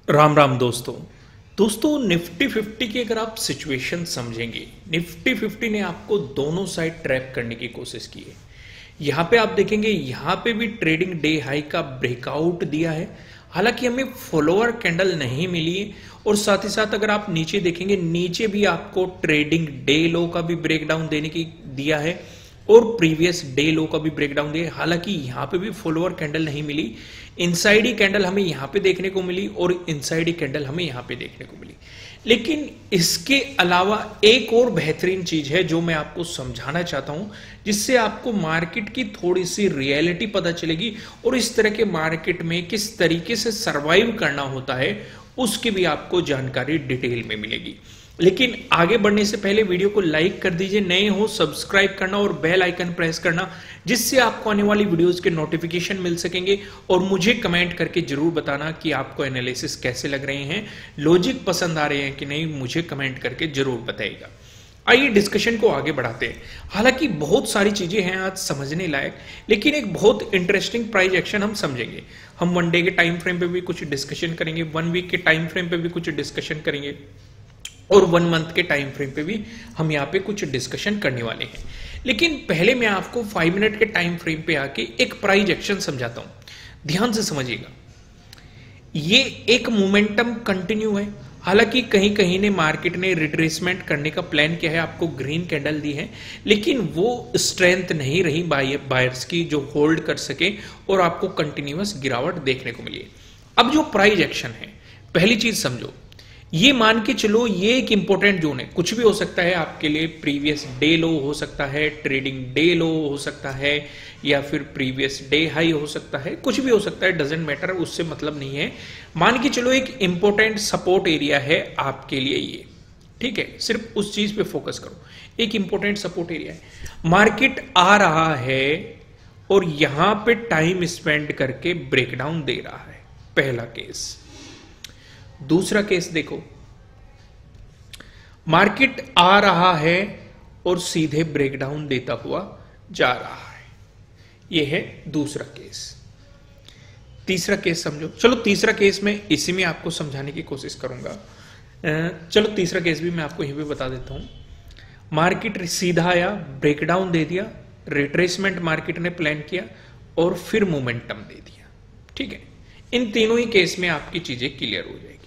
राम राम दोस्तों निफ्टी 50 की अगर आप सिचुएशन समझेंगे, निफ्टी 50 ने आपको दोनों साइड ट्रैप करने की कोशिश की है। यहां पे आप देखेंगे, यहां पे भी ट्रेडिंग डे हाई का ब्रेकआउट दिया है, हालांकि हमें फॉलोअर कैंडल नहीं मिली है। और साथ ही साथ अगर आप नीचे देखेंगे, नीचे भी आपको ट्रेडिंग डे लो का भी ब्रेकडाउन देने की दिया है और प्रीवियस डे लो का भी ब्रेकडाउन दिया है। हालांकि यहां पे भी फॉलोअर कैंडल नहीं मिली, इनसाइड ही कैंडल हमें यहां पे देखने को मिली और इनसाइड ही कैंडल हमें यहां पे देखने को मिली। लेकिन इसके अलावा एक और बेहतरीन चीज है जो मैं आपको समझाना चाहता हूं, जिससे आपको मार्केट की थोड़ी सी रियलिटी पता चलेगी और इस तरह के मार्केट में किस तरीके से सरवाइव करना होता है उसकी भी आपको जानकारी डिटेल में मिलेगी। लेकिन आगे बढ़ने से पहले वीडियो को लाइक कर दीजिए, नए हो सब्सक्राइब करना और बेल आइकन प्रेस करना, जिससे आपको आने वाली वीडियोस के नोटिफिकेशन मिल सकेंगे। और मुझे कमेंट करके जरूर बताना कि आपको एनालिसिस कैसे लग रहे हैं, लॉजिक पसंद आ रहे हैं कि नहीं, मुझे कमेंट करके जरूर बताइएगा। आइए डिस्कशन को आगे बढ़ाते हैं। हालांकि बहुत सारी चीजें हैं आज समझने लायक, लेकिन एक बहुत इंटरेस्टिंग प्राइस एक्शन हम समझेंगे। हम वन डे के टाइम फ्रेम पे भी कुछ डिस्कशन करेंगे, वन वीक के टाइम फ्रेम पे भी कुछ डिस्कशन करेंगे और वन मंथ के टाइम फ्रेम पे भी हम यहाँ पे कुछ डिस्कशन करने वाले हैं। लेकिन पहले मैं आपको 5 मिनट के टाइम फ्रेम पे आके एक प्राइस एक्शन समझाता हूं, ध्यान से समझिएगा। ये एक मोमेंटम कंटिन्यू है, हालांकि कहीं कहीं ने मार्केट ने रिट्रेसमेंट करने का प्लान किया है, आपको ग्रीन कैंडल दी है, लेकिन वो स्ट्रेंथ नहीं रही बायर्स की जो होल्ड कर सके और आपको कंटिन्यूअस गिरावट देखने को मिली। अब जो प्राइस एक्शन है, पहली चीज समझो, ये मान के चलो ये एक इंपॉर्टेंट जोन है, कुछ भी हो सकता है आपके लिए, प्रीवियस डे लो हो सकता है, ट्रेडिंग डे लो हो सकता है, या फिर प्रीवियस डे हाई हो सकता है, कुछ भी हो सकता है, डजेंट मैटर, उससे मतलब नहीं है। मान के चलो एक इंपॉर्टेंट सपोर्ट एरिया है आपके लिए ये, ठीक है, सिर्फ उस चीज पे फोकस करो, एक इंपॉर्टेंट सपोर्ट एरिया है। मार्केट आ रहा है और यहां पे टाइम स्पेंड करके ब्रेकडाउन दे रहा है, पहला केस। दूसरा केस देखो, मार्केट आ रहा है और सीधे ब्रेकडाउन देता हुआ जा रहा है, यह है दूसरा केस। तीसरा केस समझो, चलो तीसरा केस मैं इसी में आपको समझाने की कोशिश करूंगा। चलो तीसरा केस भी मैं आपको यहीं पे बता देता हूं। मार्केट सीधा आया, ब्रेकडाउन दे दिया, रिट्रेसमेंट मार्केट ने प्लान किया और फिर मोमेंटम दे दिया, ठीक है। इन तीनों ही केस में आपकी चीजें क्लियर हो जाएगी।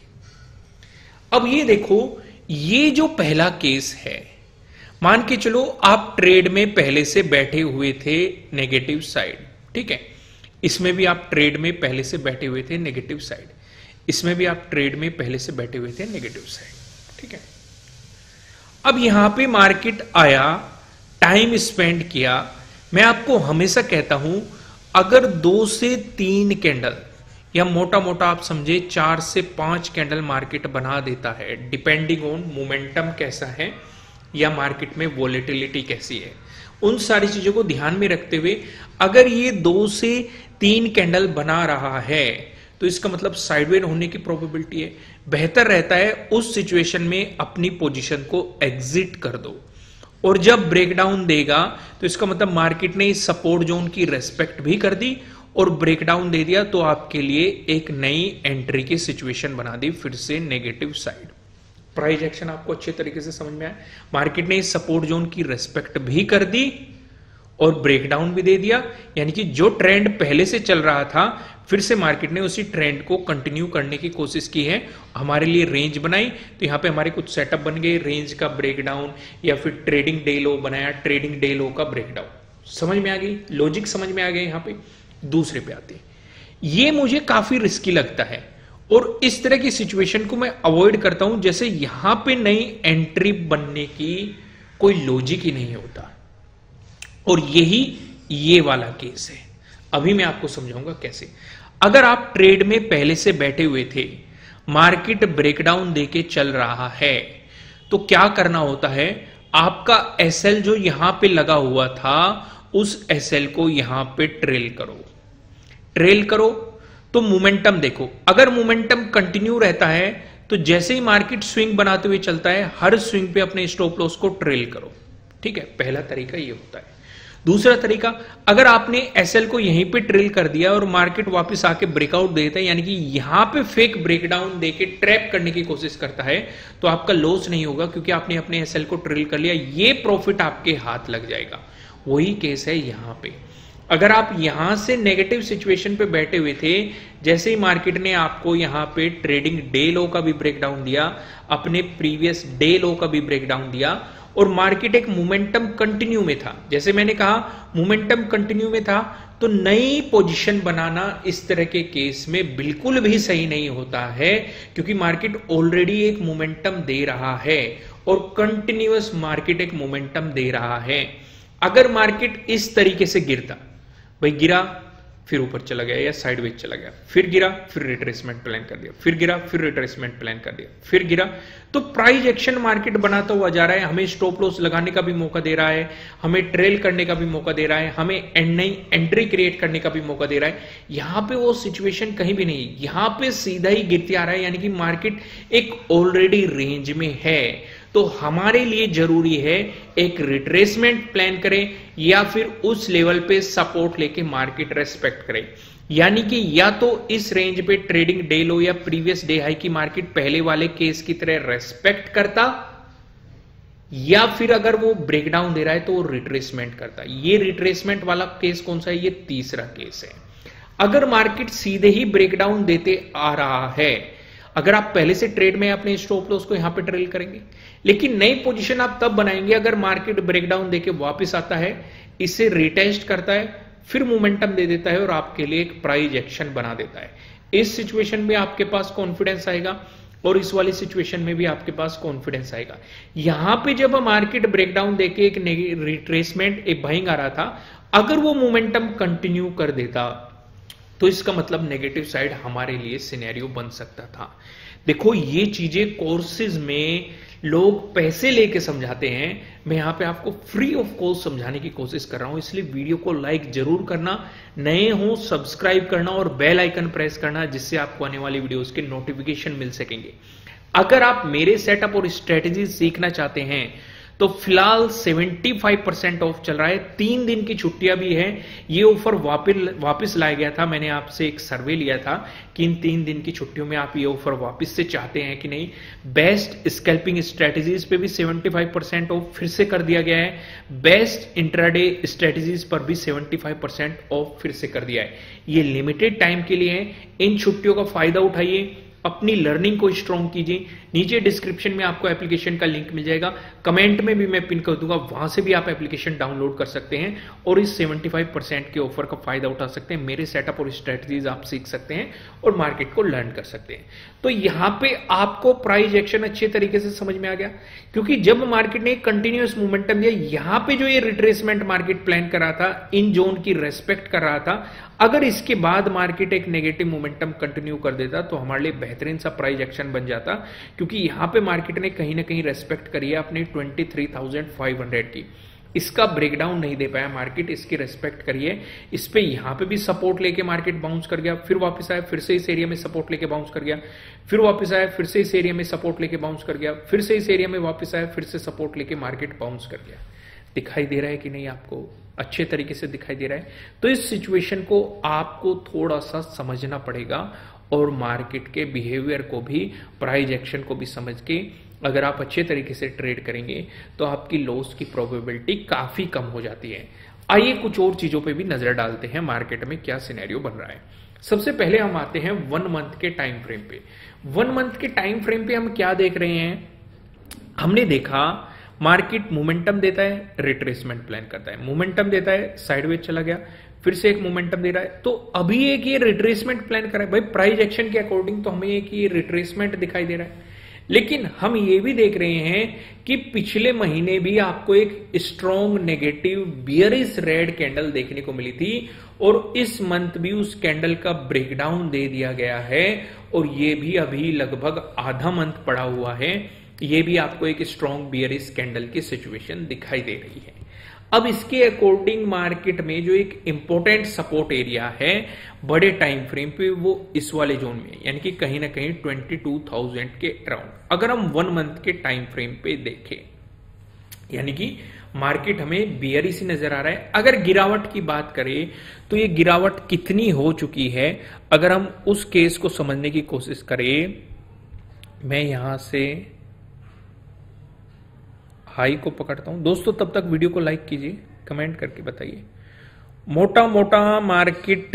अब ये देखो, ये जो पहला केस है, मान के चलो आप ट्रेड में पहले से बैठे हुए थे नेगेटिव साइड, ठीक है, इसमें भी आप ट्रेड में पहले से बैठे हुए थे नेगेटिव साइड, इसमें भी आप ट्रेड में पहले से बैठे हुए थे नेगेटिव साइड, ठीक है। अब यहां पे मार्केट आया, टाइम स्पेंड किया। मैं आपको हमेशा कहता हूं, अगर 2 से 3 कैंडल या मोटा मोटा आप समझे 4 से 5 कैंडल मार्केट बना देता है, डिपेंडिंग ऑन मोमेंटम कैसा है या मार्केट में वोलेटिलिटी कैसी है, उन सारी चीजों को ध्यान में रखते हुए अगर ये 2 से 3 कैंडल बना रहा है तो इसका मतलब साइडवेज होने की प्रोबेबिलिटी है। बेहतर रहता है उस सिचुएशन में अपनी पोजीशन को एग्जिट कर दो, और जब ब्रेकडाउन देगा तो इसका मतलब मार्केट ने इस सपोर्ट जोन की रेस्पेक्ट भी कर दी और ब्रेकडाउन दे दिया, तो आपके लिए एक नई एंट्री की सिचुएशन बना दी, फिर से नेगेटिव साइड। प्राइस एक्शन आपको अच्छे तरीके से समझ में आया। मार्केट ने इस सपोर्ट जोन की रेस्पेक्ट भी कर दी और ब्रेकडाउन भी दे दिया, यानी कि जो ट्रेंड पहले से चल रहा था फिर से मार्केट ने उसी ट्रेंड को कंटिन्यू करने की कोशिश की है। हमारे लिए रेंज बनाई, तो यहां पे हमारे कुछ सेटअप बन गए, रेंज का ब्रेकडाउन या फिर ट्रेडिंग डे लो बनाया, ट्रेडिंग डे लो का ब्रेकडाउन। समझ में आ गई, लॉजिक समझ में आ गया। यहां पे दूसरे पे आते हैं, ये मुझे काफी रिस्की लगता है और इस तरह की सिचुएशन को मैं अवॉइड करता हूं, जैसे यहां पे नई एंट्री बनने की कोई लॉजिक ही नहीं होता, और यही ये वाला केस है। अभी मैं आपको समझाऊंगा कैसे। अगर आप ट्रेड में पहले से बैठे हुए थे, मार्केट ब्रेकडाउन देके चल रहा है, तो क्या करना होता है, आपका एसएल जो यहां पे लगा हुआ था उस एसएल को यहां पे ट्रेल करो। ट्रेल करो तो मोमेंटम देखो, अगर मोमेंटम कंटिन्यू रहता है तो जैसे ही मार्केट स्विंग बनाते हुए चलता है, हर स्विंग पे अपने स्टॉप लॉस को ट्रेल करो, ठीक है। पहला तरीका ये होता है। दूसरा तरीका, अगर आपने एसएल को यहीं पे ट्रेल कर दिया और मार्केट वापस आके ब्रेकआउट देता है, यानी कि यहां पे फेक ब्रेकडाउन देके ट्रैप करने की कोशिश करता है, तो आपका लॉस नहीं होगा क्योंकि आपने अपने एसएल को ट्रेल कर लिया, ये प्रॉफिट आपके हाथ लग जाएगा। वही केस है यहां पे। अगर आप यहां से नेगेटिव सिचुएशन पे बैठे हुए थे, जैसे ही मार्केट ने आपको यहां पे ट्रेडिंग डे लो का भी ब्रेकडाउन दिया, अपने प्रीवियस डे लो का भी ब्रेकडाउन दिया, और मार्केट एक मोमेंटम कंटिन्यू में था, जैसे मैंने कहा मोमेंटम कंटिन्यू में था, तो नई पोजीशन बनाना इस तरह के केस में बिल्कुल भी सही नहीं होता है, क्योंकि मार्केट ऑलरेडी एक मोमेंटम दे रहा है और कंटिन्यूअस मार्केट एक मोमेंटम दे रहा है। अगर मार्केट इस तरीके से गिरता, भाई गिरा फिर ऊपर चला गया या साइडवेज चला गया, फिर गिरा फिर रिट्रेसमेंट प्लान कर दिया, फिर गिरा फिर रिट्रेसमेंट प्लान कर दिया, फिर गिरा, तो प्राइस एक्शन मार्केट बनाता हुआ जा रहा है, हमें स्टॉप लॉस लगाने का भी मौका दे रहा है, हमें ट्रेल करने का भी मौका दे रहा है, हमें नई एंट्री क्रिएट करने का भी मौका दे रहा है। यहां पे वो सिचुएशन कहीं भी नहीं, यहां पे सीधा ही गिरते आ रहा है, यानी कि मार्केट एक ऑलरेडी रेंज में है। तो हमारे लिए जरूरी है एक रिट्रेसमेंट प्लान करें या फिर उस लेवल पे सपोर्ट लेके मार्केट रेस्पेक्ट करें, यानी कि या तो इस रेंज पे ट्रेडिंग डे लो या प्रीवियस डे हाई की मार्केट पहले वाले केस की तरह रेस्पेक्ट करता, या फिर अगर वो ब्रेकडाउन दे रहा है तो वो रिट्रेसमेंट करता। ये रिट्रेसमेंट वाला केस कौन सा है? ये तीसरा केस है। अगर मार्केट सीधे ही ब्रेकडाउन देते आ रहा है, अगर आप पहले से ट्रेड में अपने स्टॉप लॉस को यहां पे ट्रेल करेंगे, लेकिन नई पोजीशन आप तब बनाएंगे अगर मार्केट ब्रेकडाउन देके वापस आता है, इसे रिटेस्ट करता है, फिर मोमेंटम दे देता है और आपके लिए एक प्राइस एक्शन बना देता है। इस सिचुएशन में आपके पास कॉन्फिडेंस आएगा और इस वाली सिचुएशन में भी आपके पास कॉन्फिडेंस आएगा। यहां पे जब मार्केट ब्रेकडाउन देके एक रिट्रेसमेंट एक बाइंग आ रहा था, अगर वो मोमेंटम कंटिन्यू कर देता तो इसका मतलब नेगेटिव साइड हमारे लिए सिनेरियो बन सकता था। देखो, ये चीजें कोर्सेज में लोग पैसे लेके समझाते हैं, मैं यहां पे आपको फ्री ऑफ कॉस्ट समझाने की कोशिश कर रहा हूं, इसलिए वीडियो को लाइक जरूर करना, नए हो सब्सक्राइब करना और बेल आइकन प्रेस करना, जिससे आपको आने वाली वीडियोस के नोटिफिकेशन मिल सकेंगे। अगर आप मेरे सेटअप और स्ट्रेटेजी सीखना चाहते हैं तो फिलहाल 75% ऑफ चल रहा है, 3 दिन की छुट्टियां भी है। ये ऑफर वापस लाया गया था, मैंने आपसे एक सर्वे लिया था कि इन 3 दिन की छुट्टियों में आप ये ऑफर वापस से चाहते हैं कि नहीं। बेस्ट स्कैल्पिंग स्ट्रेटेजीज पे भी 75% ऑफ फिर से कर दिया गया है, बेस्ट इंट्राडे स्ट्रेटेजीज पर भी 75% ऑफ फिर से कर दिया है। ये लिमिटेड टाइम के लिए है, इन छुट्टियों का फायदा उठाइए, अपनी लर्निंग को स्ट्रॉन्ग कीजिए। नीचे डिस्क्रिप्शन में आपको एप्लीकेशन का लिंक मिल जाएगा, कमेंट में भी मैं पिन कर दूंगा, वहां से भी आप एप्लीकेशन डाउनलोड कर सकते हैं और इस 75% के ऑफर का फायदा उठा सकते हैं। मेरे सेटअप और स्ट्रेटजीज आप सीख सकते हैं और मार्केट को लर्न कर सकते हैं। तो यहां पे आपको प्राइस एक्शन अच्छे तरीके से समझ में आ गया, क्योंकि जब मार्केट ने कंटिन्यूअस मोमेंटम दिया, यहां पे जो ये रिट्रेसमेंट मार्केट प्लान कर रहा था, इन जोन की रेस्पेक्ट कर रहा था, अगर इसके बाद मार्केट एक नेगेटिव मोमेंटम कंटिन्यू कर देता तो हमारे लिए बेहतरीन सा प्राइस एक्शन बन जाता, क्योंकि यहां पे मार्केट ने कहीं ना कहीं रेस्पेक्ट करी है अपनी 23,500 की। इसका ब्रेकडाउन नहीं दे पाया मार्केट, इसकी रेस्पेक्ट करिए। इस पे यहां पे भी सपोर्ट लेके मार्केट बाउंस कर गया, फिर वापस आया, फिर से इस एरिया में सपोर्ट लेके बाउंस कर गया, फिर वापस आया, फिर से इस एरिया में सपोर्ट लेके बाउंस कर गया, फिर से इस एरिया में वापस आया, फिर से सपोर्ट लेके मार्केट बाउंस कर गया। दिखाई दे रहा है कि नहीं आपको? अच्छे तरीके से दिखाई दे रहा है। तो इस सिचुएशन को आपको थोड़ा सा समझना पड़ेगा और मार्केट के बिहेवियर को भी, प्राइस एक्शन को भी समझ के अगर आप अच्छे तरीके से ट्रेड करेंगे तो आपकी लॉस की प्रोबेबिलिटी काफी कम हो जाती है। आइए कुछ और चीजों पे भी नजर डालते हैं, मार्केट में क्या सिनेरियो बन रहा है। सबसे पहले हम आते हैं 1 मंथ के टाइम फ्रेम पे। 1 मंथ के टाइम फ्रेम पे हम क्या देख रहे हैं? हमने देखा मार्केट मोमेंटम देता है, रिट्रेसमेंट प्लान करता है, मोमेंटम देता है, साइडवेज चला गया, फिर से एक मोमेंटम दे रहा है, तो अभी एक ये रिट्रेसमेंट प्लान कर रहा है। भाई प्राइस एक्शन के अकॉर्डिंग तो हमें एक ये रिट्रेसमेंट दिखाई दे रहा है, लेकिन हम ये भी देख रहे हैं कि पिछले महीने भी आपको एक strong negative bearish red candle देखने को मिली थी और इस मंथ भी उस कैंडल का ब्रेकडाउन दे दिया गया है और ये भी अभी लगभग आधा मंथ पड़ा हुआ है। ये भी आपको एक स्ट्रॉन्ग बियरिश कैंडल की सिचुएशन दिखाई दे रही है। अब इसके अकॉर्डिंग मार्केट में जो एक इंपॉर्टेंट सपोर्ट एरिया है बड़े टाइम फ्रेम पे, वो इस वाले जोन में, यानी कि कहीं ना कहीं 22,000 के अराउंड। अगर हम 1 मंथ के टाइम फ्रेम पे देखें, यानी कि मार्केट हमें बियरिश नजर आ रहा है। अगर गिरावट की बात करें तो ये गिरावट कितनी हो चुकी है, अगर हम उस केस को समझने की कोशिश करें, मैं यहां से हाई को पकड़ता हूं। दोस्तों तब तक वीडियो को लाइक कीजिए, कमेंट करके बताइए। मोटा मोटा मार्केट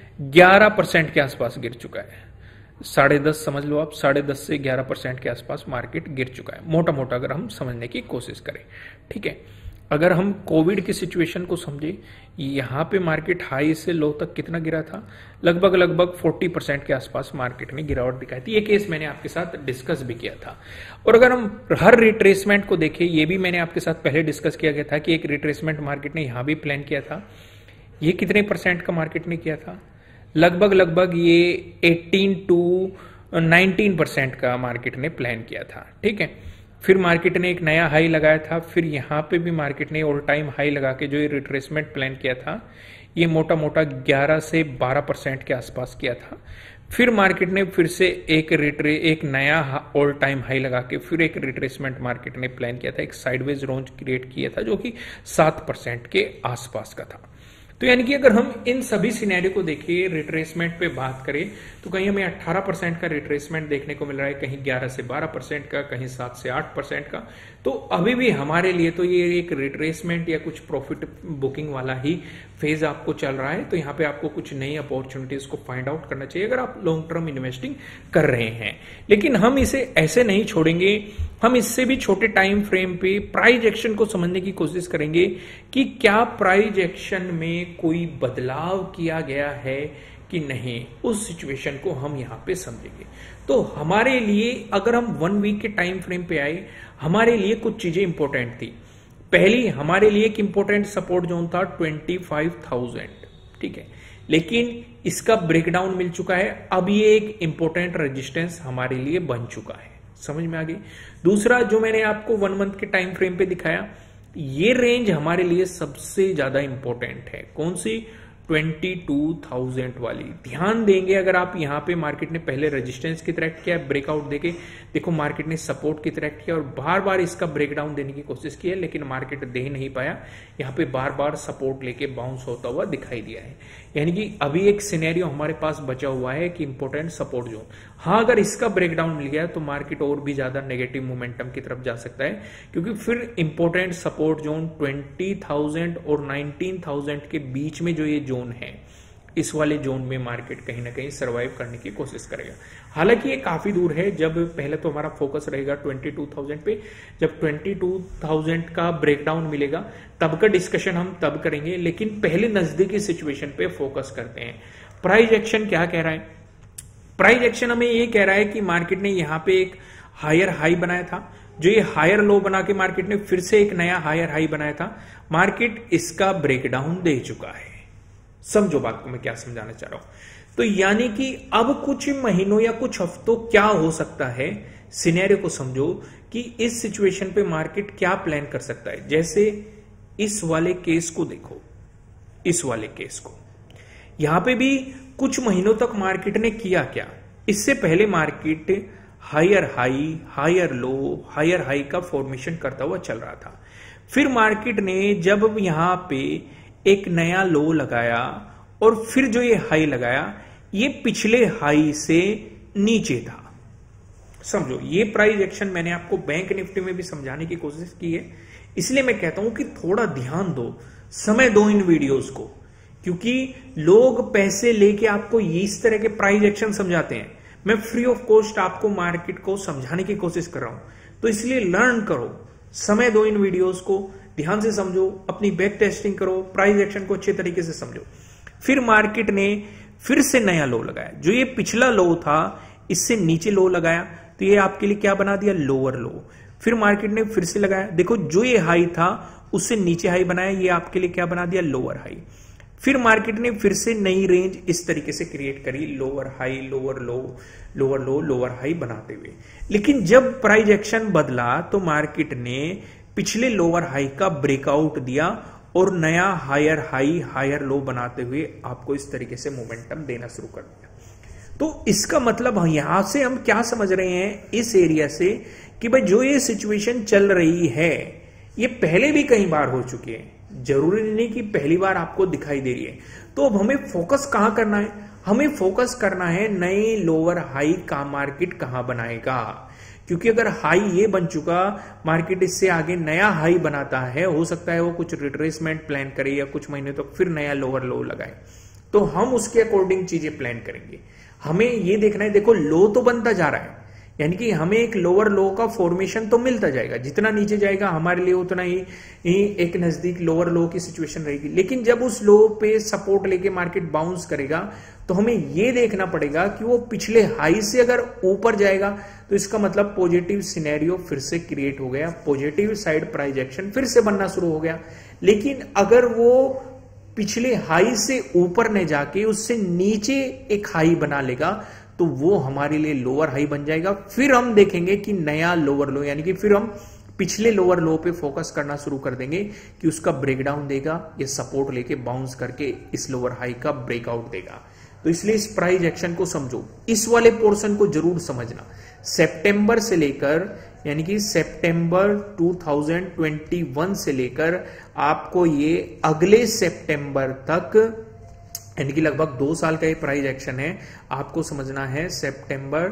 11% के आसपास गिर चुका है, 10.5 समझ लो आप, 10.5 से 11% के आसपास मार्केट गिर चुका है मोटा मोटा, अगर हम समझने की कोशिश करें। ठीक है, अगर हम कोविड की सिचुएशन को समझे, यहां पे मार्केट हाई से लो तक कितना गिरा था, लगभग 40% के आसपास मार्केट में गिरावट दिखाई थी। ये केस मैंने आपके साथ डिस्कस भी किया था। और अगर हम हर रिट्रेसमेंट को देखें, ये भी मैंने आपके साथ पहले डिस्कस किया गया था कि एक रिट्रेसमेंट मार्केट ने यहां भी प्लान किया था। ये कितने % का मार्केट ने किया था, लगभग ये 18 to 19% का मार्केट ने प्लान किया था। ठीक है, फिर मार्केट ने एक नया हाई लगाया था, फिर यहां पे भी मार्केट ने ऑल टाइम हाई लगा के जो ये रिट्रेसमेंट प्लान किया था, ये मोटा मोटा 11 से 12% के आसपास किया था। फिर मार्केट ने फिर से एक नया ऑल टाइम हाई लगा के फिर एक रिट्रेसमेंट मार्केट ने प्लान किया था, एक साइडवेज रेंज क्रिएट किया था जो कि 7% के आसपास का था। तो यानी कि अगर हम इन सभी सिनेरियो को देखिए, रिट्रेसमेंट पे बात करें तो कहीं हमें 18% का रिट्रेसमेंट देखने को मिल रहा है, कहीं 11 से 12% का, कहीं 7 से 8% का। तो अभी भी हमारे लिए तो ये एक रिट्रेसमेंट या कुछ प्रॉफिट बुकिंग वाला ही फेज आपको चल रहा है। तो यहाँ पे आपको कुछ नई अपॉर्चुनिटीज को फाइंड आउट करना चाहिए अगर आप लॉन्ग टर्म इन्वेस्टिंग कर रहे हैं। लेकिन हम इसे ऐसे नहीं छोड़ेंगे, हम इससे भी छोटे टाइम फ्रेम पे प्राइस एक्शन को समझने की कोशिश करेंगे कि क्या प्राइस एक्शन में कोई बदलाव किया गया है कि नहीं, उस सिचुएशन को हम यहां पे समझेंगे। तो हमारे लिए अगर हम 1 वीक के टाइम फ्रेम पे आए, हमारे लिए कुछ चीजें इंपॉर्टेंट थी। पहली, हमारे लिए एक इंपॉर्टेंट सपोर्ट जोन था 25,000। ठीक है, लेकिन इसका ब्रेकडाउन मिल चुका है, अब ये एक इंपॉर्टेंट रेजिस्टेंस हमारे लिए बन चुका है। समझ में आ गई। दूसरा, जो मैंने आपको 1 मंथ के टाइम फ्रेम पे दिखाया, ये रेंज हमारे लिए सबसे ज्यादा इंपॉर्टेंट है। कौन सी? 22,000 वाली। ध्यान देंगे, अगर आप यहां पे मार्केट ने पहले रेजिस्टेंस की तरह किया, ब्रेकआउट देके देखो मार्केट ने सपोर्ट की तरह किया और बार बार इसका ब्रेकडाउन देने की कोशिश की है, लेकिन मार्केट दे नहीं पाया। यहां पे बार बार सपोर्ट लेके बाउंस होता हुआ दिखाई दिया है। यानी कि अभी एक सिनेरियो हमारे पास बचा हुआ है कि इंपॉर्टेंट सपोर्ट जोन। हाँ, अगर इसका ब्रेकडाउन मिल गया तो मार्केट और भी ज्यादा नेगेटिव मोमेंटम की तरफ जा सकता है, क्योंकि फिर इंपॉर्टेंट सपोर्ट जोन 20,000 और 19,000 के बीच में जो ये जोन है, इस वाले जोन में मार्केट कहीं ना कहीं सर्वाइव करने की कोशिश करेगा। हालांकि ये काफी दूर है। जब पहले तो हमारा फोकस रहेगा 22,000 पे, जब 22,000 का ब्रेकडाउन मिलेगा तब का डिस्कशन हम तब करेंगे, लेकिन पहले नजदीकी सिचुएशन पे फोकस करते हैं। प्राइस एक्शन क्या कह रहा है? प्राइस एक्शन हमें ये कह रहा है कि मार्केट ने यहां पे एक हायर हाई बनाया था, जो ये हायर लो बना के मार्केट ने फिर से एक नया हायर हाई बनाया था, मार्केट इसका ब्रेकडाउन दे चुका है। समझो बात को मैं क्या समझाना चाह रहा हूं। तो यानी कि अब कुछ महीनों या कुछ हफ्तों क्या हो सकता है, सिनेरियो को समझो कि इस सिचुएशन पे मार्केट क्या प्लान कर सकता है। जैसे इस वाले केस को देखो, इस वाले केस को, यहां पे भी कुछ महीनों तक मार्केट ने किया क्या? इससे पहले market higher high, higher low, higher high का फॉर्मेशन करता हुआ चल रहा था। फिर मार्केट ने जब यहां पे एक नया लो लगाया और फिर जो ये हाई लगाया, ये पिछले हाई से नीचे था। समझो, ये प्राइस एक्शन मैंने आपको बैंक निफ्टी में भी समझाने की कोशिश की है, इसलिए मैं कहता हूं कि थोड़ा ध्यान दो, समय दो इन वीडियोस को, क्योंकि लोग पैसे लेके आपको इस तरह के प्राइस एक्शन समझाते हैं। मैं फ्री ऑफ कॉस्ट आपको मार्केट को समझाने की कोशिश कर रहा हूं, तो इसलिए लर्न करो, समय दो इन वीडियोस को, ध्यान से समझो, अपनी बैक टेस्टिंग करो, प्राइस एक्शन को अच्छे तरीके से समझो। फिर मार्केट ने फिर से नया लो लगाया, जो ये पिछला लो था इससे नीचे लो लगाया, तो ये आपके लिए क्या बना दिया? Lower low. फिर मार्केट ने फिर से लगाया, देखो जो ये हाई था उससे नीचे हाई बनाया, ये आपके लिए क्या बना दिया? Lower high. फिर मार्केट ने फिर से नई रेंज इस तरीके से क्रिएट करी, lower high, lower low, lower low, lower high बनाते हुए। लेकिन जब प्राइस एक्शन बदला तो मार्केट ने पिछले लोअर हाई का ब्रेकआउट दिया और नया हायर हाई, हायर लो बनाते हुए आपको इस तरीके से मोमेंटम देना शुरू कर दिया। तो इसका मतलब यहां से हम क्या समझ रहे हैं इस एरिया से कि भाई जो ये सिचुएशन चल रही है, ये पहले भी कई बार हो चुकी है, जरूरी नहीं कि पहली बार आपको दिखाई दे रही है। तो अब हमें फोकस कहां करना है? हमें फोकस करना है नए लोअर हाई का मार्केट कहां बनाएगा, क्योंकि अगर हाई ये बन चुका, मार्केट इससे आगे नया हाई बनाता है, हो सकता है वो कुछ रिट्रेसमेंट प्लान करे या कुछ महीने तक फिर नया लोअर लो लगाए, तो हम उसके अकॉर्डिंग चीजें प्लान करेंगे। हमें ये देखना है, देखो लो तो बनता जा रहा है, यानी कि हमें एक लोअर लो का फॉर्मेशन तो मिलता जाएगा, जितना नीचे जाएगा हमारे लिए उतना ही एक नजदीक लोअर लो की सिचुएशन रहेगी। लेकिन जब उस लो पे सपोर्ट लेके मार्केट बाउंस करेगा तो हमें यह देखना पड़ेगा कि वो पिछले हाई से अगर ऊपर जाएगा तो इसका मतलब पॉजिटिव सिनेरियो फिर से क्रिएट हो गया, पॉजिटिव साइड प्राइस एक्शन फिर से बनना शुरू हो गया। लेकिन अगर वो पिछले हाई से ऊपर न जाके उससे नीचे एक हाई बना लेगा तो वो हमारे लिए लोअर हाई बन जाएगा। फिर हम देखेंगे कि नया लोअर लो, यानी कि फिर हम पिछले लोअर लो पे फोकस करना शुरू कर देंगे कि उसका ब्रेकडाउन देगा या सपोर्ट लेके बाउंस करके इस लोअर हाई का ब्रेकआउट देगा। तो इसलिए इस प्राइस एक्शन को समझो, इस वाले पोर्शन को जरूर समझना। सितंबर से लेकर, यानी कि सितंबर 2021 से लेकर आपको ये अगले सितंबर तक, यानी कि लगभग 2 साल का ये प्राइस एक्शन है, आपको समझना है। सितंबर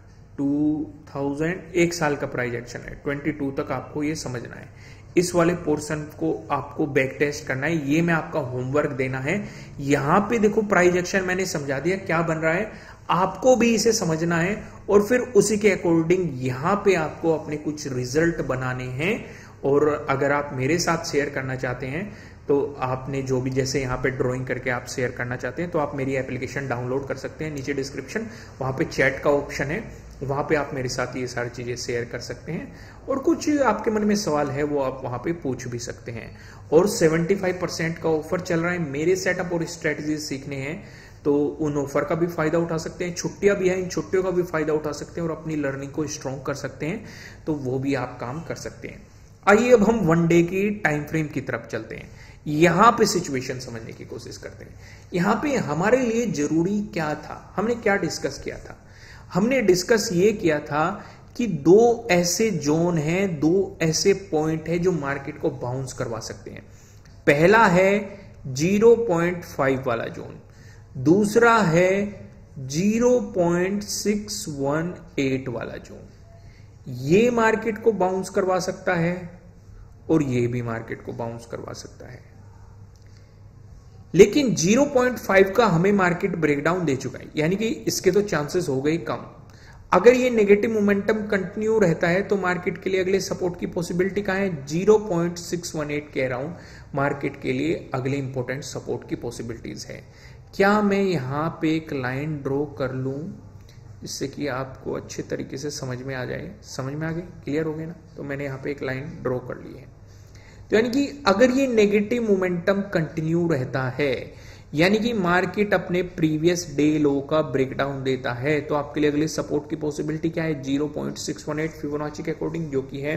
2000 1 साल का प्राइस एक्शन है, 22 तक आपको ये समझना है। इस वाले पोर्शन को आपको बैक टेस्ट करना है, ये मैं आपका होमवर्क देना है। यहां पे देखो प्राइस एक्शन मैंने समझा दिया क्या बन रहा है, आपको भी इसे समझना है और फिर उसी के अकॉर्डिंग यहां पे आपको अपने कुछ रिजल्ट बनाने हैं। और अगर आप मेरे साथ शेयर करना चाहते हैं तो आपने जो भी, जैसे यहाँ पे ड्राइंग करके आप शेयर करना चाहते हैं तो आप मेरी एप्लीकेशन डाउनलोड कर सकते हैं, नीचे डिस्क्रिप्शन वहां पे चैट का ऑप्शन है, वहां पे आप मेरे साथ ये सारी चीजें शेयर कर सकते हैं। और कुछ आपके मन में सवाल है वो आप वहां पे पूछ भी सकते हैं। और 75% का ऑफर चल रहा है, मेरे सेटअप और स्ट्रेटजी सीखने हैं तो उन ऑफर का भी फायदा उठा सकते हैं। छुट्टियां भी हैं, इन छुट्टियों का भी फायदा उठा सकते हैं और अपनी लर्निंग को स्ट्रॉन्ग कर सकते हैं, तो वो भी आप काम कर सकते हैं। आइए अब हम 1 डे की टाइम फ्रेम की तरफ चलते हैं, यहां पे सिचुएशन समझने की कोशिश करते हैं। यहां पे हमारे लिए जरूरी क्या था, हमने क्या डिस्कस किया था? हमने डिस्कस ये किया था कि 2 ऐसे जोन हैं, 2 ऐसे पॉइंट है जो मार्केट को बाउंस करवा सकते हैं। पहला है 0.5 वाला जोन, दूसरा है 0.618 वाला जोन। ये मार्केट को बाउंस करवा सकता है और ये भी मार्केट को बाउंस करवा सकता है। लेकिन 0.5 का हमें मार्केट ब्रेकडाउन दे चुका है, यानी कि इसके तो चांसेस हो गए कम। अगर ये नेगेटिव मोमेंटम कंटिन्यू रहता है तो मार्केट के लिए अगले सपोर्ट की पॉसिबिलिटी कहां है? 0.618 के अराउंड मार्केट के लिए अगले इंपॉर्टेंट सपोर्ट की पॉसिबिलिटीज है। क्या मैं यहां पे एक लाइन ड्रॉ कर लूं जिससे कि आपको अच्छे तरीके से समझ में आ जाए? समझ में आ गए, क्लियर हो गए ना? तो मैंने यहां पे एक लाइन ड्रॉ कर ली है। तो यानी कि अगर ये नेगेटिव मोमेंटम कंटिन्यू रहता है, यानी कि मार्केट अपने प्रीवियस डे लो का ब्रेकडाउन देता है, तो आपके लिए अगले सपोर्ट की पॉसिबिलिटी क्या है? 0.618 फिबोनाची के अकॉर्डिंग, जो कि है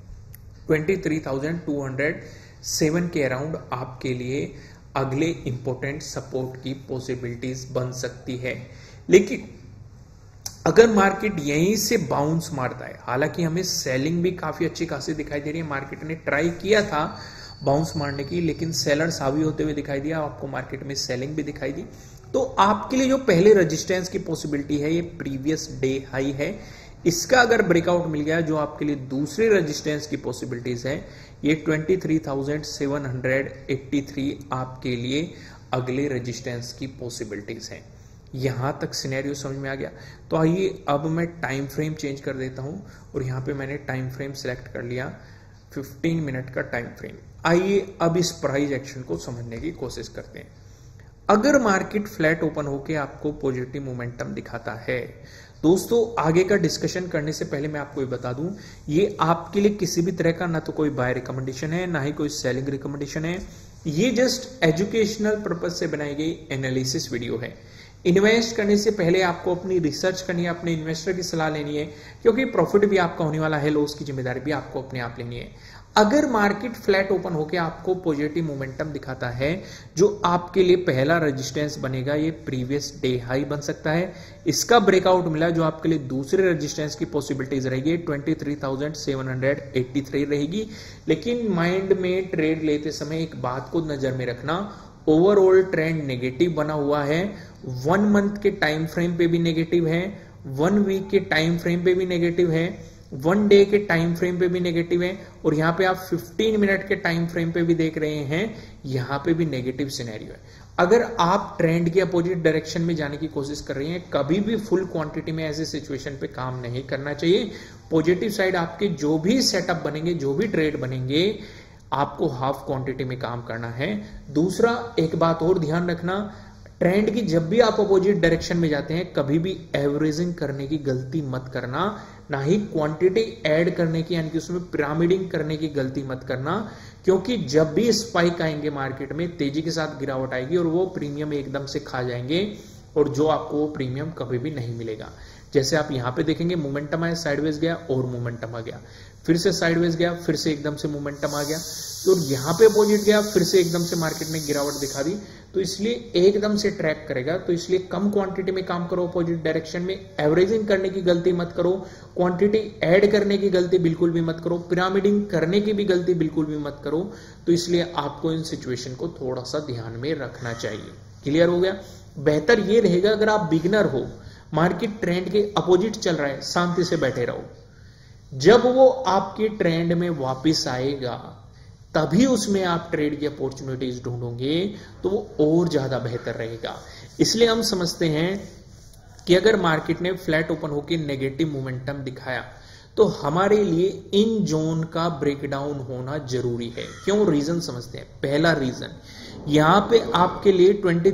23,207 के अराउंड आपके लिए अगले इंपॉर्टेंट सपोर्ट की पॉसिबिलिटीज बन सकती है। लेकिन अगर मार्केट यहीं से बाउंस मारता है, हालांकि हमें सेलिंग भी काफी अच्छी खासी दिखाई दे रही है, मार्केट ने ट्राई किया था बाउंस मारने की लेकिन सेलर्स हावी होते हुए दिखाई दिया, आपको मार्केट में सेलिंग भी दिखाई दी। तो आपके लिए जो पहले रेजिस्टेंस की पॉसिबिलिटी है ये प्रीवियस डे हाई है, इसका अगर ब्रेकआउट मिल गया, जो आपके लिए दूसरी रेजिस्टेंस की पॉसिबिलिटीज है ये 23,783 आपके लिए अगले रेजिस्टेंस की पॉसिबिलिटीज है। यहां तक सिनेरियो समझ में आ गया? तो आइए अब मैं टाइम फ्रेम चेंज कर देता हूं और यहां पे मैंने टाइम फ्रेम सिलेक्ट कर लिया 15 मिनट का टाइम फ्रेम। आइए अब इस प्राइस एक्शन को समझने की कोशिश करते हैं। अगर मार्केट फ्लैट ओपन होके आपको पॉजिटिव मोमेंटम दिखाता है, दोस्तों आगे का डिस्कशन करने से पहले मैं आपको ये बता दूं, ये आपके लिए किसी भी तरह का ना तो कोई बाय रिकमेंडेशन है ना ही कोई सेलिंग रिकमेंडेशन है, ये जस्ट एजुकेशनल पर्पज से बनाई गई एनालिसिस वीडियो है। इन्वेस्ट करने से पहले आपको अपनी रिसर्च करनी है, अपने इन्वेस्टर की सलाह लेनी है, क्योंकि प्रॉफिट भी आपका होने वाला है, लॉस की जिम्मेदारी भी आपको अपने आप लेनी है। अगर मार्केट फ्लैट ओपन होकर आपको पॉजिटिव मोमेंटम दिखाता है, जो आपके लिए पहला रेजिस्टेंस बनेगा, ये प्रीवियस डे हाई बन सकता है। इसका ब्रेकआउट मिला जो आपके लिए दूसरे रेजिस्टेंस की पॉसिबिलिटीज रहेगी 23,783 रहेगी। लेकिन माइंड में ट्रेड लेते समय एक बात को नजर में रखना, ओवरऑल ट्रेंड नेगेटिव बना हुआ है, 1 मंथ के टाइम फ्रेम पे भी नेगेटिव है, 1 वीक के टाइम फ्रेम पे भी नेगेटिव है, 1 डे के टाइम फ्रेम पे भी नेगेटिव है, और यहां पे आप 15 मिनट के टाइम फ्रेम पे भी देख रहे हैं, यहां पे भी नेगेटिव सिनेरियो है। अगर आप ट्रेंड के अपोजिट डायरेक्शन में जाने की कोशिश कर रहे हैं, कभी भी फुल क्वांटिटी में ऐसे सिचुएशन पे काम नहीं करना चाहिए। पॉजिटिव साइड आपके जो भी सेटअप बनेंगे, जो भी ट्रेड बनेंगे, आपको हाफ क्वांटिटी में काम करना है। दूसरा, एक बात और ध्यान रखना, ट्रेंड की जब भी आप अपोजिट डायरेक्शन में जाते हैं, कभी भी एवरेजिंग करने की गलती मत करना, ना ही क्वांटिटी ऐड करने की, यानी कि उसमें पिरामिडिंग करने की गलती मत करना, क्योंकि जब भी स्पाइक आएंगे मार्केट में, तेजी के साथ गिरावट आएगी और वो प्रीमियम एकदम से खा जाएंगे, और जो आपको वो प्रीमियम कभी भी नहीं मिलेगा। जैसे आप यहां पे देखेंगे, मोमेंटम आया, साइडवेज गया और मोमेंटम आ गया, फिर से साइडवेज गया, फिर से एकदम से मोमेंटम आ गया, तो यहां पे अपोजिट गया, फिर से एकदम से मार्केट ने गिरावट दिखा दी, तो इसलिए एकदम से ट्रैक करेगा। तो इसलिए कम क्वांटिटी में काम करो अपोजिट डायरेक्शन में, एवरेजिंग करने की गलती मत करो, क्वांटिटी ऐड करने की गलती बिल्कुल भी मत करो, पिरामिडिंग करने की भी गलती बिल्कुल भी मत करो। तो इसलिए आपको इन सिचुएशन को थोड़ा सा ध्यान में रखना चाहिए। क्लियर हो गया? बेहतर ये रहेगा, अगर आप बिगिनर हो, मार्केट ट्रेंड के अपोजिट चल रहा है, शांति से बैठे रहो। जब वो आपके ट्रेंड में वापस आएगा, तभी उसमें आप ट्रेड की अपॉर्चुनिटीज ढूंढोगे, तो वो और ज्यादा बेहतर रहेगा। इसलिए हम समझते हैं कि अगर मार्केट ने फ्लैट ओपन होकर नेगेटिव मोमेंटम दिखाया, तो हमारे लिए इन जोन का ब्रेकडाउन होना जरूरी है। क्यों? रीजन समझते हैं। पहला रीजन, यहां पे आपके लिए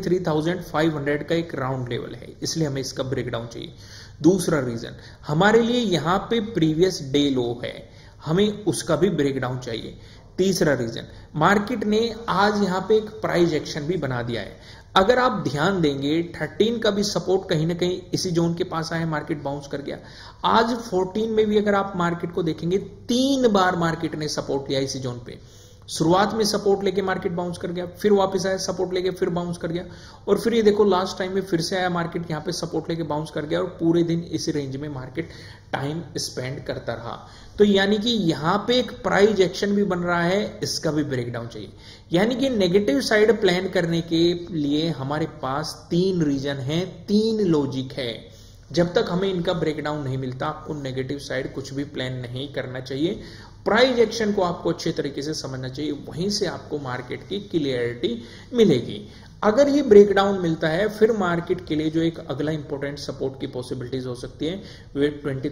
23,500 का एक राउंड लेवल है, इसलिए हमें इसका ब्रेकडाउन चाहिए। दूसरा रीजन, हमारे लिए यहां पे प्रीवियस डे लो है, हमें उसका भी ब्रेकडाउन चाहिए। तीसरा रीजन, मार्केट ने आज यहां पे एक प्राइस एक्शन भी बना दिया है। अगर आप ध्यान देंगे, 13 का भी सपोर्ट कहीं ना कहीं इसी जोन के पास आया, मार्केट बाउंस कर गया। आज 14 में भी अगर आप मार्केट को देखेंगे, 3 बार मार्केट ने सपोर्ट लिया इसी जोन पे। शुरुआत में सपोर्ट लेके मार्केट बाउंस कर गया, फिर वापस आया, सपोर्ट लेके फिर बाउंस कर गया, और फिर ये देखो लास्ट टाइम में फिर से आया मार्केट, यहां पे सपोर्ट लेके बाउंस कर गया, और पूरे दिन इस रेंज में मार्केट टाइम स्पेंड करता रहा। तो यानी कि यहां पे एक प्राइस एक्शन भी बन रहा है, इसका भी ब्रेकडाउन चाहिए। यानी कि नेगेटिव साइड प्लान करने के लिए हमारे पास 3 रीजन है, 3 लॉजिक है। जब तक हमें इनका ब्रेकडाउन नहीं मिलता, आपको नेगेटिव साइड कुछ भी प्लान नहीं करना चाहिए। प्राइस एक्शन को आपको अच्छे तरीके से समझना चाहिए, वहीं से आपको मार्केट की क्लियरिटी मिलेगी। अगर ये ब्रेकडाउन मिलता है, फिर मार्केट के लिए जो एक अगला इंपॉर्टेंट सपोर्ट की पॉसिबिलिटीज हो सकती है, वे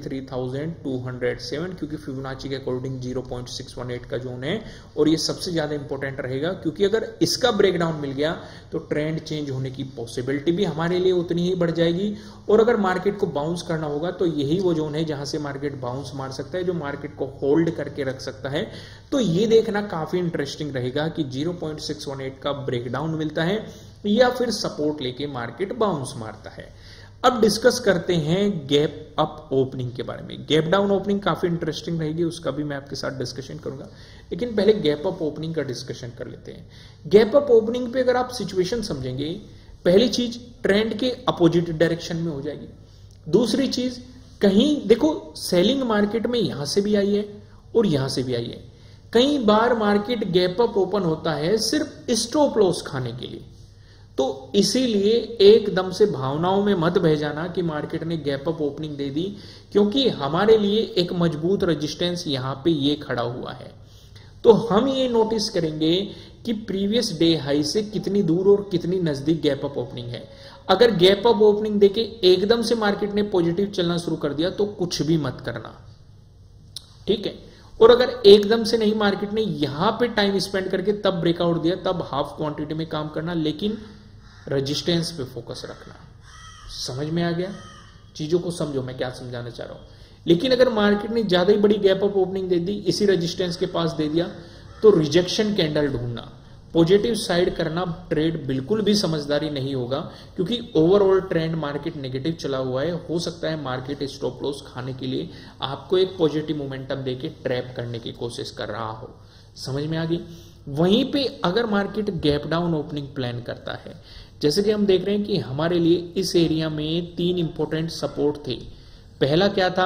23,207, क्योंकि फिबोनाची के अकॉर्डिंग 0.618 का जोन है, और ये सबसे ज्यादा इंपॉर्टेंट रहेगा, क्योंकि अगर इसका ब्रेकडाउन मिल गया तो ट्रेंड चेंज होने की पॉसिबिलिटी भी हमारे लिए उतनी ही बढ़ जाएगी। और अगर मार्केट को बाउंस करना होगा, तो यही वो जोन है जहां से मार्केट बाउंस मार सकता है, जो मार्केट को होल्ड करके रख सकता है। तो ये देखना काफी इंटरेस्टिंग रहेगा कि 0.618 का ब्रेकडाउन मिलता है या फिर सपोर्ट लेके मार्केट बाउंस मारता है। अब डिस्कस करते हैं गैप अप ओपनिंग के बारे में। गैप डाउन ओपनिंग काफी इंटरेस्टिंग रहेगी, उसका भी मैं आपके साथ डिस्कशन करूंगा, लेकिन पहले गैप अप ओपनिंग का डिस्कशन कर लेते हैं। गैप अप ओपनिंग पे अगर आप सिचुएशन समझेंगे, पहली चीज ट्रेंड के अपोजिट डायरेक्शन में हो जाएगी। दूसरी चीज, कहीं देखो सेलिंग मार्केट में यहां से भी आई है और यहां से भी आई है। कई बार मार्केट गैप अप ओपन होता है सिर्फ स्टॉप लॉस खाने के लिए, तो इसीलिए एकदम से भावनाओं में मत बह जाना कि मार्केट ने गैप अप ओपनिंग दे दी, क्योंकि हमारे लिए एक मजबूत रेजिस्टेंस यहां पे ये खड़ा हुआ है। तो हम ये नोटिस करेंगे कि प्रीवियस डे हाई से कितनी दूर और कितनी नजदीक गैप अप ओपनिंग है। अगर गैप अप ओपनिंग देके एकदम से मार्केट ने पॉजिटिव चलना शुरू कर दिया, तो कुछ भी मत करना, ठीक है। और अगर एकदम से नहीं, मार्केट ने यहां पे टाइम स्पेंड करके तब ब्रेकआउट दिया, तब हाफ क्वांटिटी में काम करना, लेकिन रेजिस्टेंस पे फोकस रखना। समझ में आ गया? चीजों को समझो मैं क्या समझाना चाह रहा हूं। लेकिन अगर मार्केट ने ज्यादा ही बड़ी गैप अप ओपनिंग दे दी, इसी रेजिस्टेंस के पास दे दिया, तो रिजेक्शन कैंडल ढूंढना, पॉजिटिव साइड करना ट्रेड बिल्कुल भी समझदारी नहीं होगा, क्योंकि ओवरऑल ट्रेंड मार्केट नेगेटिव चला हुआ है। हो सकता है मार्केट स्टॉप लॉस खाने के लिए आपको एक पॉजिटिव मोमेंटम देके ट्रैप करने की कोशिश कर रहा हो। समझ में आ गई। वहीं पे अगर market gap down opening plan करता है, जैसे कि हम देख रहे हैं कि हमारे लिए इस एरिया में 3 इंपॉर्टेंट सपोर्ट थे। पहला क्या था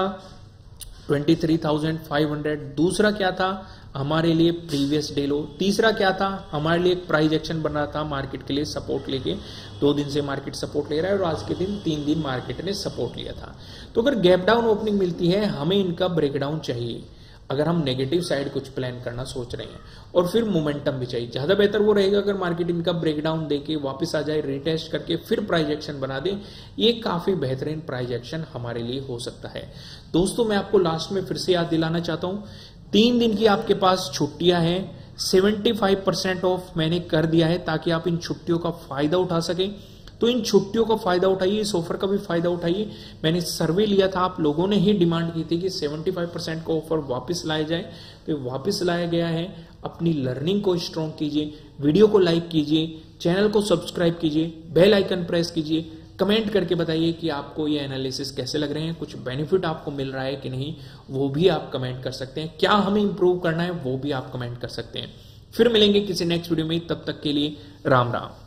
23,500, दूसरा क्या था हमारे लिए प्रीवियस डे लो, तीसरा क्या था हमारे लिए एक प्राइस एक्शन बन रहा था मार्केट के लिए सपोर्ट लेके। 2 दिन से मार्केट सपोर्ट ले रहा है और आज के दिन 3 दिन मार्केट ने सपोर्ट लिया था। तो अगर गैप डाउन ओपनिंग मिलती है, हमें इनका ब्रेकडाउन चाहिए अगर हम नेगेटिव साइड कुछ प्लान करना सोच रहे हैं, और फिर मोमेंटम भी चाहिए। ज्यादा बेहतर वो रहेगा अगर मार्केट इनका ब्रेकडाउन देके वापस आ जाए, रिटेस्ट करके फिर प्राइस एक्शन बना दे। ये काफी बेहतरीन प्राइस एक्शन हमारे लिए हो सकता है। दोस्तों मैं आपको लास्ट में फिर से याद दिलाना चाहता हूं, 3 दिन की आपके पास छुट्टियां हैं, 75% ऑफ मैंने कर दिया है ताकि आप इन छुट्टियों का फायदा उठा सकें। तो इन छुट्टियों का फायदा उठाइए, इस ऑफर का भी फायदा उठाइए। मैंने सर्वे लिया था, आप लोगों ने ही डिमांड की थी कि 75% का ऑफर वापस लाया जाए, तो वापस लाया गया है। अपनी लर्निंग को स्ट्रॉन्ग कीजिए, वीडियो को लाइक कीजिए, चैनल को सब्सक्राइब कीजिए, बेल आइकन प्रेस कीजिए, कमेंट करके बताइए कि आपको ये एनालिसिस कैसे लग रहे हैं, कुछ बेनिफिट आपको मिल रहा है कि नहीं, वो भी आप कमेंट कर सकते हैं। क्या हमें इंप्रूव करना है वो भी आप कमेंट कर सकते हैं। फिर मिलेंगे किसी नेक्स्ट वीडियो में, तब तक के लिए राम राम।